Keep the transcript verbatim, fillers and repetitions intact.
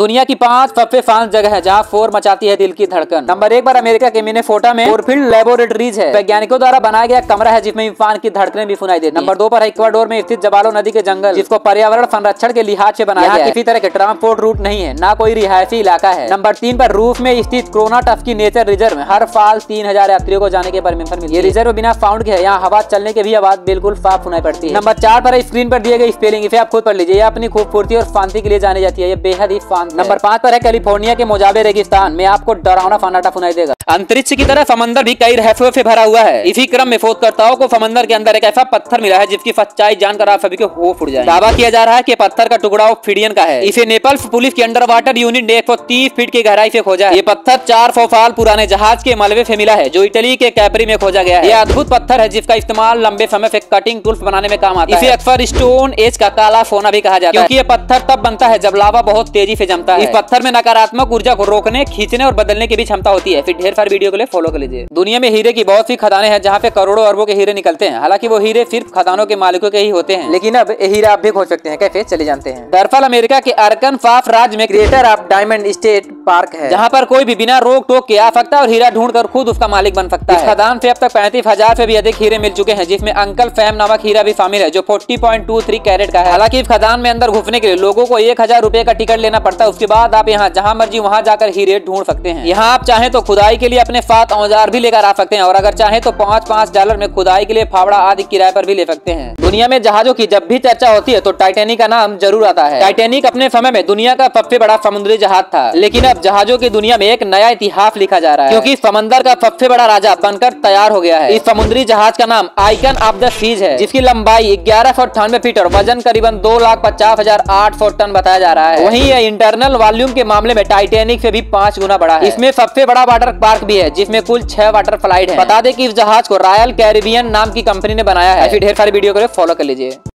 दुनिया की पांच सबसे शांत जगह है जहाँ फोर मचाती है दिल की धड़कन। नंबर एक पर अमेरिका के मिनेसोटा में कोरफील्ड लेबोरेटरीज है। वैज्ञानिकों द्वारा बनाया गया कमरा है जिसमें इंसान की धड़कनें भी सुनाई देती हैं। नंबर दो पर इक्वाडोर में स्थित जबालो नदी के जंगल, जिसको पर्यावरण संरक्षण के लिहाज से बनाया गया है। किसी तरह के ट्रांसपोर्ट रूट नहीं है, ना कोई रिहायशी इलाका है। नंबर तीन पर रूस में स्थित क्रोनाटस्की नेचर रिजर्व में हर साल तीन हजार यात्रियों को जाने के परमिशन मिलती है। ये रिजर्व बिना साउंड के है, यहाँ हवा चलने के भी आवाज बिल्कुल साफ सुनाई पड़ती है। नंबर चार पर स्क्रीन पर दिए गए स्पेलिंग, इसे आप खुद पढ़ लीजिए। अपनी खूबसूरती और शांति के लिए जानी जाती है, ये बेहद ही शांत। नंबर पाँच पर है कैलिफोर्निया के मोजावे रेगिस्तान में आपको डरावना सन्नाटा सुनाई देगा। अंतरिक्ष की तरह समंदर भी कई रहस्यों से भरा हुआ है। इसी क्रम में शोधकर्ताओं को समंदर के अंदर एक ऐसा पत्थर मिला है जिसकी सच्चाई जानकर आप सभी को होश उड़ जाए। दावा किया जा रहा है कि पत्थर का टुकड़ा ऑप्सीडियन का है। इसे नेपाल्स पुलिस की अंडर वाटर यूनिट ने एक सौ तीस फीट की गहराई से खोजा है। ये पत्थर चार सौ साल पुराने जहाज के मलबे से मिला है जो इटली के कैपरी में खोजा गया है। यह अद्भुत पत्थर है जिसका इस्तेमाल लंबे समय से कटिंग टूल्स बनाने में काम आता है। इसे अक्सर स्टोन एज का काला सोना भी कहा जाता है, क्योंकि ये पत्थर तब बनता है जब लावा बहुत तेजी से जमता है। इस पत्थर में नकारात्मक ऊर्जा को रोकने, खींचने और बदलने की भी क्षमता होती है। फिर ढेर सारी वीडियो के लिए फॉलो कर लीजिए। दुनिया में हीरे की बहुत सी खदानें हैं जहाँ पे करोड़ों अरबों के हीरे निकलते हैं। हालांकि वो हीरे सिर्फ खदानों के मालिकों के ही होते हैं, लेकिन अब ये हीरा आप भी खोज सकते हैं। कैसे, चले जानते हैं। दरअसल अमेरिका के अर्कनसास राज्य में Crater of Diamond State Park है, जहाँ पर कोई भी बिना रोक टोक के आ सकता है और हीरा ढूंढ कर खुद उसका मालिक बन सकता है। इस खदान से अब तक पैंतीस हजार से भी अधिक हीरे मिल चुके हैं, जिसमें अंकल फैम नामक हीरा भी शामिल है जो चालीस पॉइंट दो तीन कैरेट का है। हालांकि इस खदान में अंदर घुसने के लिए लोगों को एक हजार रूपए का टिकट लेना पड़ता है। उसके बाद आप यहाँ जहाँ मर्जी वहाँ जाकर हीरे ढूंढ सकते हैं। यहाँ आप चाहें तो खुदाई के लिए अपने साथ औजार भी लेकर आ सकते हैं, और अगर चाहे तो पाँच पाँच डॉलर में खुदाई के लिए फावड़ा आदि किराए पर भी ले सकते हैं। दुनिया में जहाजों की जब भी चर्चा होती है तो टाइटैनिक का नाम जरूर आता है। टाइटैनिक अपने समय में दुनिया का सबसे बड़ा समुद्री जहाज था, लेकिन अब जहाजों की दुनिया में एक नया इतिहास लिखा जा रहा है, क्योंकि समंदर का सबसे बड़ा राजा बनकर तैयार हो गया है। इस समुद्री जहाज का नाम आइकन ऑफ द सीज है, जिसकी लंबाई ग्यारह सौ अट्ठानवे फीट और वजन करीबन दो लाख पचास हजार आठ सौ टन बताया जा रहा है। वहीं यह इंटरनल वॉल्यूम के मामले में टाइटैनिक से भी पांच गुना बड़ा है। इसमें सबसे बड़ा वाटर पार्क भी है, जिसमें कुल छह वाटर फ्लाइट है। बता दें कि इस जहाज को रॉयल कैरिबियन नाम की कंपनी ने बनाया है। ऐसी ढेर सारी वीडियो को फॉलो कर लीजिए।